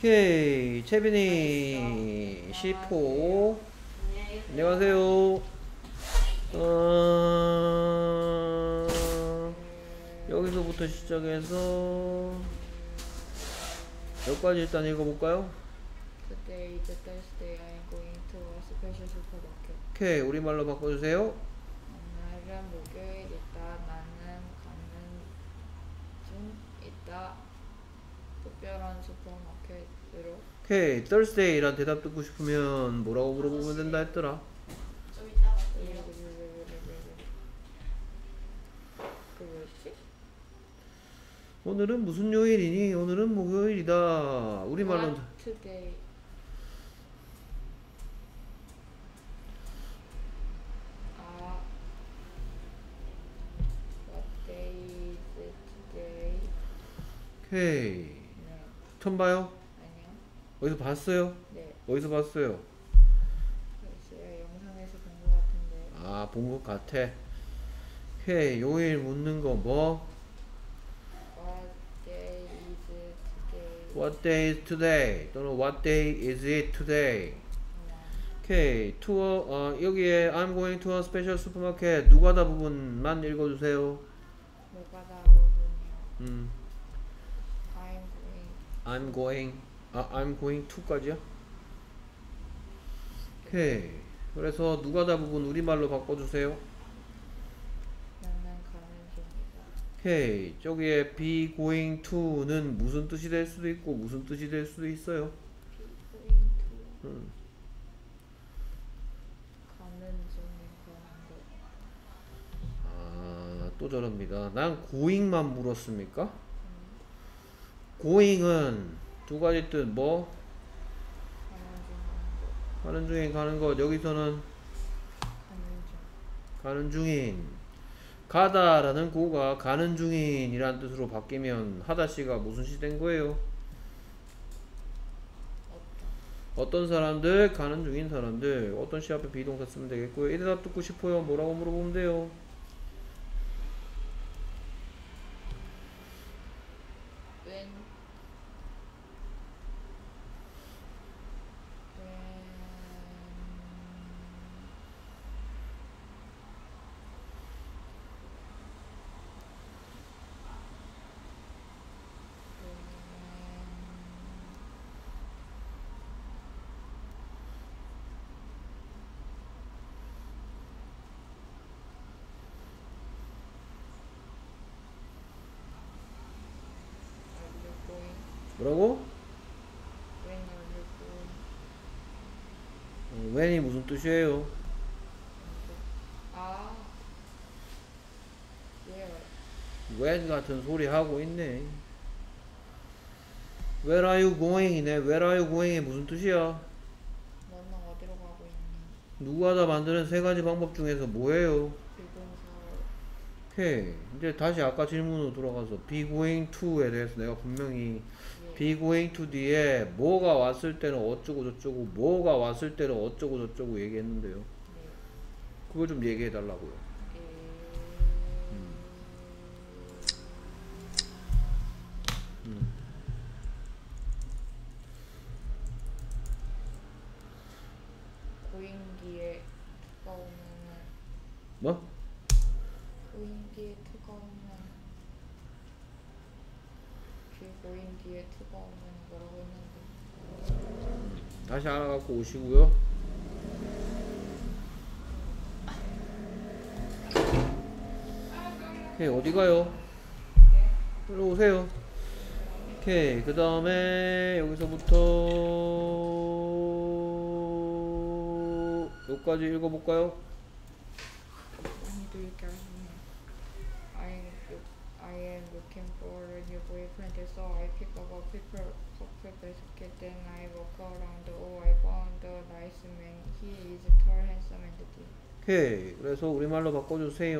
오케이, 채빈이 C4. 안녕하세요. 여기서부터 시작해서 여기까지 일단 읽어볼까요? Today is Thursday. I am going to a special supermarket. 오케이, 우리말로 바꿔주세요. 오늘은 목요일이다. 나는 가는 중 있다. 특별한 슈퍼마켓으로. 오케이, Thursday란 대답 듣고 싶으면 뭐라고 물어보면 된다 했더라? 좀 이따 갈게요. 그 뭐였지? 오늘은 무슨 요일이니? 오늘은 목요일이다. 우리말로 What today? What day is it today? 오케이. 네. 처음 봐요? 아니요. 어디서 봤어요? 네. 어디서 봤어요? 글쎄요. 영상에서 본 것 같은데. 아, 본 것 같아. 오케이, 요일 묻는 거 뭐? What day What day is is today? today? 또는 What day is it today? 오케이, 투어, 여기에 I'm going to a special supermarket 누가 다 부분만 읽어주세요. 뭐가 다르군요. I'm going. I'm going to까지요? 오케이, 그래서 누가 다 부분 우리말로 바꿔주세요. 나는 가는 중이다. 오케이, 저기에 be going to는 무슨 뜻이 될 수도 있고 무슨 뜻이 될 수도 있어요. Going to. 가는 중에 가는 거. 아, 또 저럽니다. 난 going만 물었습니까? going은 두 가지 뜻, 뭐? 가는 중 가는 거. 가는 중인 가는 것. 여기서는 가는 중. 가는 중인. 가다라는 고가 가는 중인이란 뜻으로 바뀌면 하다시가 무슨 시 된 거예요? 어떤 사람들, 가는 중인 사람들. 어떤 시 앞에 비동사 쓰면 되겠고요. 이 대답 듣고 싶어요. 뭐라고 물어보면 돼요? When are you going? 뭐라고? When are you going? when이 무슨 뜻이에요? 아, where? when 같은 소리 하고 있네. Where are you going? 이네. Where are you going? 이 무슨 뜻이야? 너는 어디로 가고 있니? 누가 다 만드는 세 가지 방법 중에서 뭐예요? 비동사. 오케이. 이제 다시 아까 질문으로 돌아가서 be going to에 대해서 내가 분명히 be going to 뒤에 뭐가 왔을 때는 어쩌고 저쩌고 뭐가 왔을 때는 어쩌고 저쩌고 얘기했는데요. 그거 좀 얘기해 달라고요. 고인기에 투가 오면은 뭐? 고인기에 투가 오면 그 고인기에 투가 오면 뭐라고 했는데 다시 알아갖고 오시고요. 오케이, 어디 가요? 일로 오세요. 오케이, 그 다음에 여기서부터 여기까지 읽어볼까요? 많이도 이렇게 하시네. I am looking for a new boyfriend, so I pick up a purple basket. Then I walk around. Oh, I found a nice man. He is tall, handsome, and deep. 오케이, 그래서 우리말로 바꿔주세요.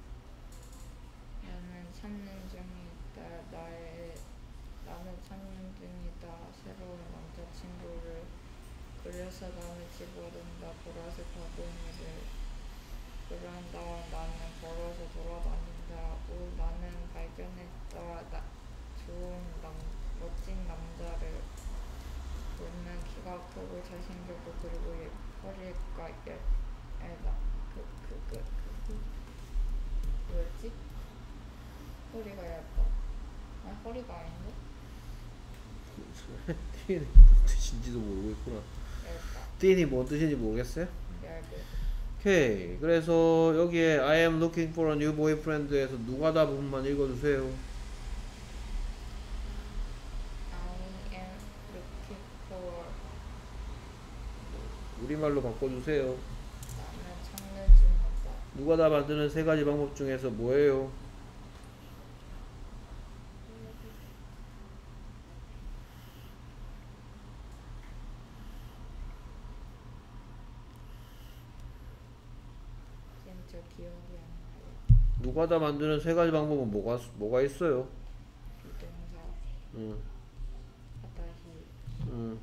나는 찾는 중이다. 나는 찾는 중이다. 새로운 남자친구를. 그래서 나는 집어든다. 보라색 바구니를. 그런 다음 나는 걸어서 돌아다닌다. 나는 발견했다. 좋은 멋진 남자를. 크고 잘생겼고 그리고 허리가 뭐였지? 허리가 얇다. 아니 허리가 아닌데? 띠니 뭔 뜻인지도 모르고 있구나. 얇다. 띠니 뭔 뜻인지 모르겠어요? 얇은. 오케이. 그래서 여기에 I am looking for a new boyfriend에서 누가 다 부분만 읽어주세요. I am looking for. 우리말로 바꿔주세요. 나는 찾는 중이다. 누가 다 만드는 세 가지 방법 중에서 뭐예요? 진짜 기억이 안 나요. 누가 다 만드는 세 가지 방법은 뭐가 있어요? 비동사, 응, 하다시, 응.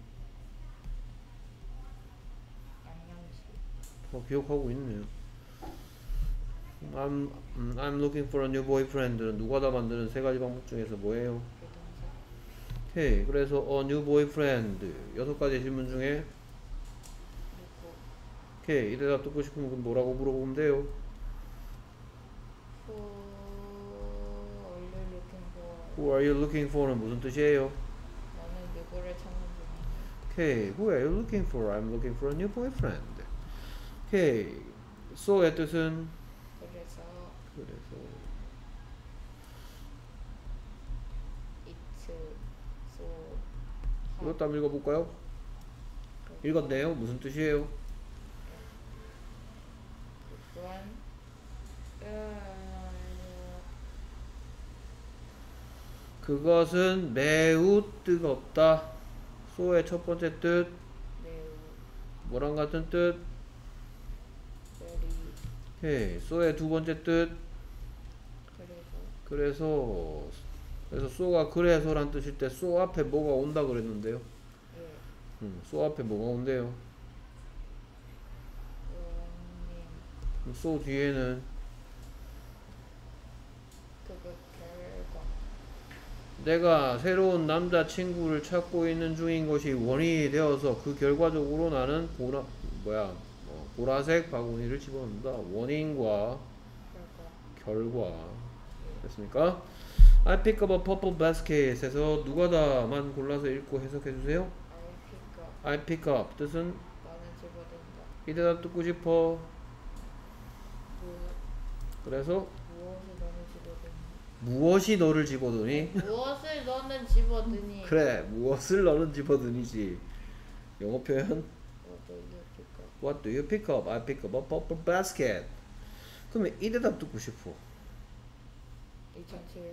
양념시. 기억하고 있네요. I'm looking for a new boyfriend는 누가 다 만드는 세 가지 방법 중에서 뭐예요? 비동사. 오케이. 그래서 a new boyfriend 6가지 질문 중에 누구. 오케이. 이 대답 듣고 싶으면 그럼 뭐라고 물어보면 돼요? Who are you looking for? Who are you looking for는 무슨 뜻이에요? 너는 누구를 찾는 중이니? 오케이. Who are you looking for? I'm looking for a new boyfriend. 오케이. so의 뜻은 그래서 it's so 이것도 한번 읽어볼까요? 읽었네요. 무슨 뜻이에요? 그건 그것은 매우 뜨겁다. so의 첫 번째 뜻 매우 뭐랑 같은 뜻? very 오케이. so의 두 번째 뜻 그래서 그래서 so가 그래서란 뜻일 때 so 앞에 뭐가 온다 그랬는데요. 예 so 앞에 뭐가 온대요? 원님 그럼 so 뒤에는 그것 결과 내가 새로운 남자친구를 찾고 있는 중인 것이 원인이 되어서 그 결과적으로 나는 보라색 바구니를 집어넣는다. 원인과 결과 됐습니까? I pick up a purple basket에서 누가 다만 골라서 읽고 해석해 주세요. I pick up 뜻은 나는 집어든다. 이 대답 듣고 싶어. 그래서 무엇이 너는 집어드니? 무엇이 너를 집어드니? 무엇을 너는 집어드니? 그래, 무엇을 너는 집어드니지. 영어 표현 What do you pick up? What do you pick up? I pick up a purple basket. 그러면 이 대답 듣고 싶어. 이 전체요?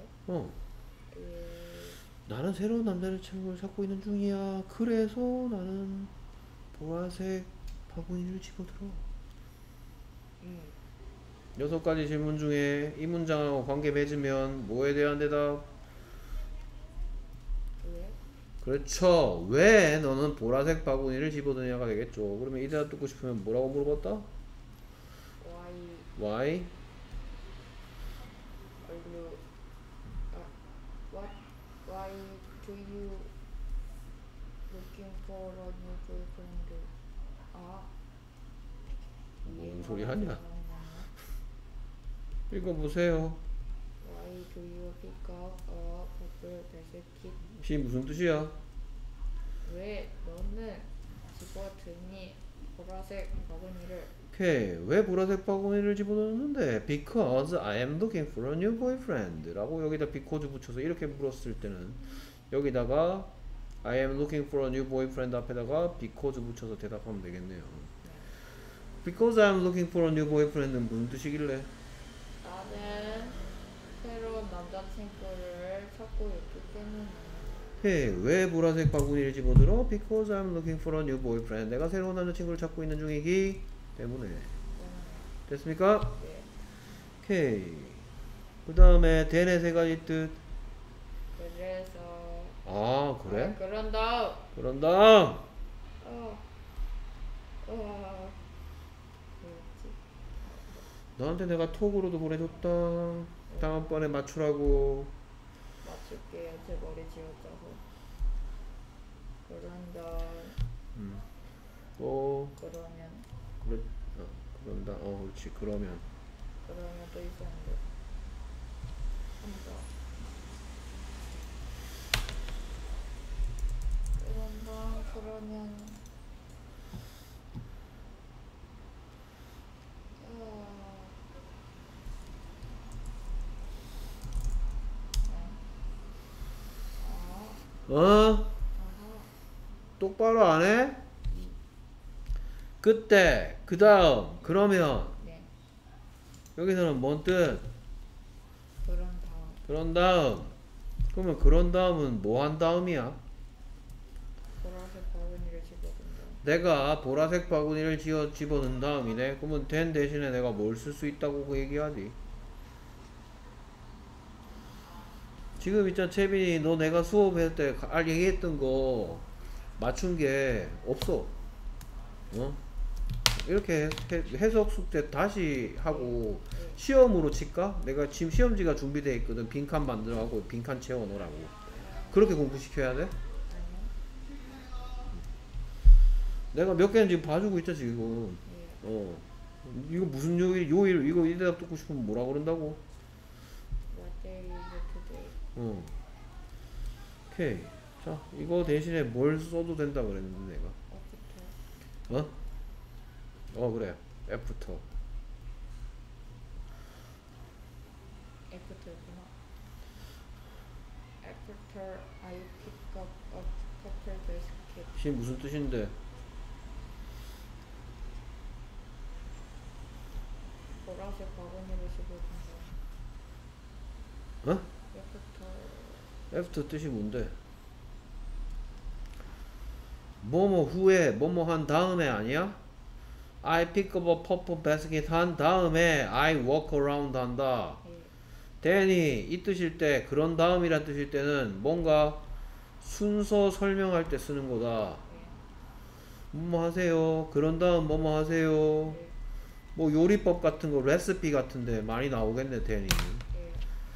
나는 새로운 남자친구를 찾고 있는 중이야. 그래서 나는 보라색 바구니를 집어들어. 6가지 질문 중에 이 문장하고 관계 맺으면 뭐에 대한 대답? 왜? 그렇죠. 왜 너는 보라색 바구니를 집어드냐가 되겠죠. 그러면 이 대답 듣고 싶으면 뭐라고 물어봤다? Why Why? are you why do you looking for a new boyfriend? 뭔 소리 하냐? 읽어보세요. Why do you pick up a purple basket? 시 무슨 뜻이야? 왜 너는 집어드니 보라색 바구니를? 오케이. 왜 보라색 바구니를 집어넣는데? Because I am looking for a new boyfriend 라고 여기다 because 붙여서 이렇게 물었을 때는 여기다가 I am looking for a new boyfriend 앞에다가 because 붙여서 대답하면 되겠네요. Because I am looking for a new boyfriend는 무슨 뜻이길래? 나는 새로운 남자친구를 찾고 있기 때문에. 오케이. 왜 보라색 바구니를 집어들어? Because I am looking for a new boyfriend. 내가 새로운 남자친구를 찾고 있는 중이기 때문에. 됐습니까? 네. 오케이. 그 다음에 then의 세 가지 뜻. 그래서 아 그래? 그런다. 그런다. 뭐였지? 너한테 내가 톡으로도 보내줬다. 다음번에 맞추라고. 맞출게요. 제 머리 지웠다고. 그런다. 또 그러면 그렇 그런다. 그렇지. 그러면 또 있었는데 한번 그런다 그러면 어? 똑바로 안 해? 그때 그 다음 그러면 네 여기서는 뭔 뜻? 그런 다음 그런 다음. 그러면 그런 다음은 뭐 한 다음이야? 보라색 바구니를 집어든다. 내가 보라색 바구니를 집어넣은 다음이네. 그러면 된 대신에 내가 뭘 쓸 수 있다고 그 얘기하지. 지금 있잖아 채빈이 너 내가 수업할 때 얘기했던 거 맞춘 게 없어. 어? 이렇게 해석 숙제 다시 하고 시험으로 칠까? 내가 지금 시험지가 준비되어 있거든. 빈칸 만들어가고 빈칸 채워 놓으라고. 그렇게 공부시켜야 돼? 아니요. 내가 몇 개는 지금 봐주고 있죠 지금. 예. 이거 무슨 요일 이거 이 대답 듣고 싶으면 뭐라 그런다고? What day is today? 오케이. 자 이거 대신에 뭘 써도 된다 그랬는데 내가. After. 그래. 애프터. After구나. After I pick up a purple basket. 시 무슨 뜻인데? 보라색 바구니를 집어든다. 어? After. 애프터 뜻이 뭔데? 뭐뭐 후에 뭐뭐 한 다음에 아니야? I pick up a purple basket 한 다음에 I walk around 한다. 예. 대니 이 뜻일 때 그런 다음이란 뜻일 때는 뭔가 순서 설명할 때 쓰는 거다. 뭐뭐 하세요. 그런 다음 뭐뭐 하세요. 예. 뭐 요리법 같은 거 레시피 같은데 많이 나오겠네 대니. 예.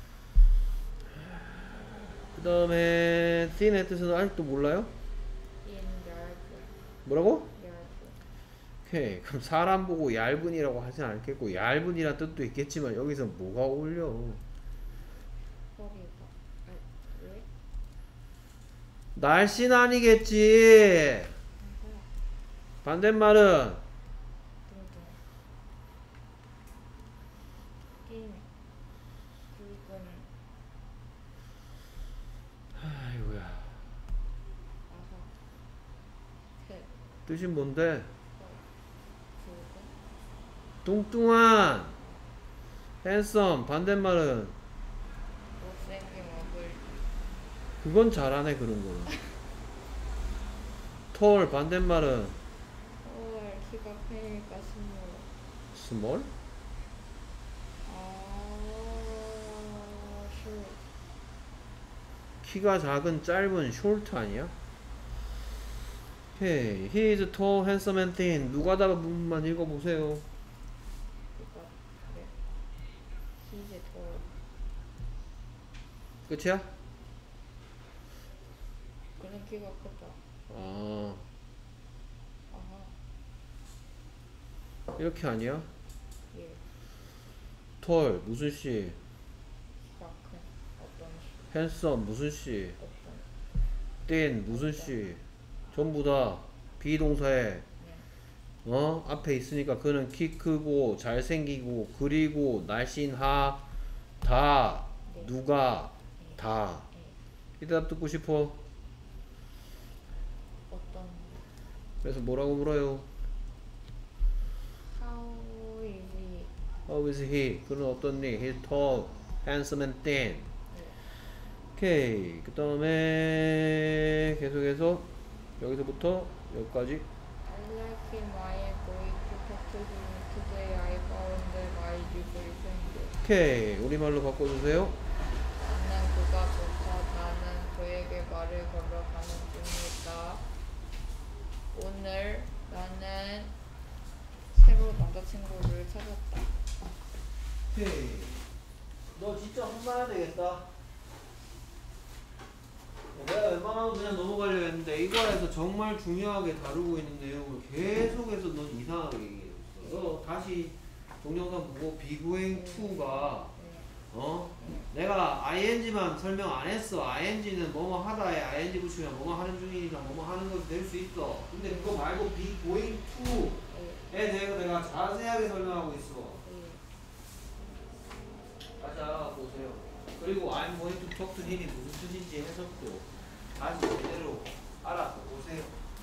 그 다음에 thin의 뜻은 아직도 몰라요? In 얇은. 뭐라고? 얇은. 오케이. 그럼 사람 보고 얇은이라고 하진 않겠고 얇은이란 뜻도 있겠지만 여기서 뭐가 어울려? 허리가. 왜? 날씨는 아니겠지. 반대말은 둥둥. 긴. 굵은. 아이고야. 아하. 색. 뜻이 뭔데? 굵은. 뚱뚱한 핸섬. 반대말은 못생긴 어글. 그건 잘하네 그런 거는. 톨. 반대말은 키가 크니까 스몰. 스몰. 슈. 키가 작은 짧은 숄트 아니야? 오케이. He is tall, handsome and thin. 누가다가 부분만 읽어보세요. 키가 그래. 히즈 톨. 끝이야? 그는 키가 크다. 아 아하. 이렇게 아니야? 예. 톨 무슨 씨? 키가 큰. 어떤 시. 핸섬 무슨 씨? 어떤. thin 무슨 씨? 전부 다 비동사에 네. 앞에 있으니까 그는 키 크고 잘생기고 그리고 날씬하 다 네. 누가 다. 네. 이 대답 듣고 싶어. 어떤. 그래서 뭐라고 물어요? How is he? How is he? 그는 어떻니? He's tall, handsome and thin. 네. 오케이. 그 다음에 계속해서 여기서부터 여기까지. I like him. I am going to talk to him today. I found my new boyfriend. 오케이. 우리말로 바꿔주세요. 나는 그가 좋다. 나는 그에게 말을 걸어가는 중이다. 오늘 나는 새로 남자친구를 찾았다. 오케이. 너 진짜 혼나야 되겠다. 내가 웬만하면 그냥 넘어가려 했는데 이거에서 정말 중요하게 다루고 있는 내용을 계속해서 넌 이상하게 얘기해 줬어. 너 다시 동영상 보고 비구행 2가 내가 ing만 설명 안 했어. ing는 뭐뭐 하다에 ing 붙이면 뭐뭐 하는 중이니까 뭐뭐 하는 것이 될 수 있어. 근데 그거 말고 비구행 2에 대해서 내가 자세하게 설명하고 있어. 가자 보세요. 그리고 I'm going to talk to him이 무슨 뜻인지 해석도 다시 제대로 알아서 보세요.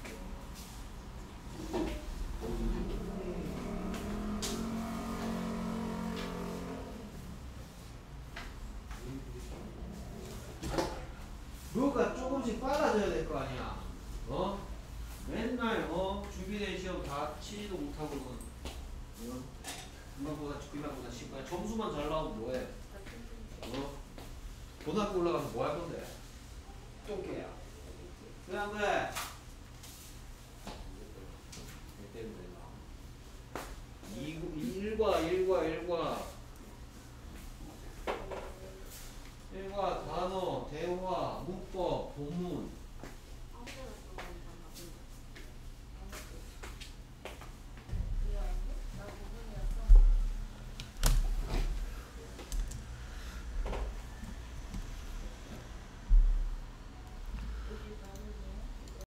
뭐가 조금씩 빨라져야 될 거 아니야. 맨날 준비된 시험 다 치지도 못하고는 비만보다 쉽고 점수만 잘 나오면 뭐해? 고등학교 올라가서 뭐 할 건데? 똥개야. 왜 안 그래? 때문에 1과 1과 1과